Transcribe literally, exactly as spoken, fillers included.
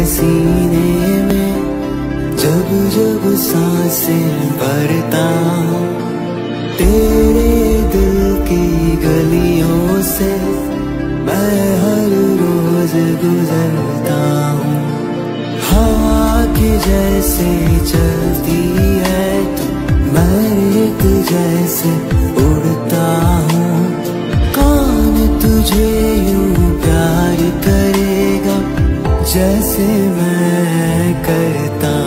सीने में जब जब सांसें भरता हूँ, तेरे दिल की गलियों से मैं हर रोज गुजरता हूँ। हवा की जैसे चलती है तू, मैं रेत जैसे उड़ता हूँ। कौन तुझे यूं प्यार करेगा जैसे मैं करता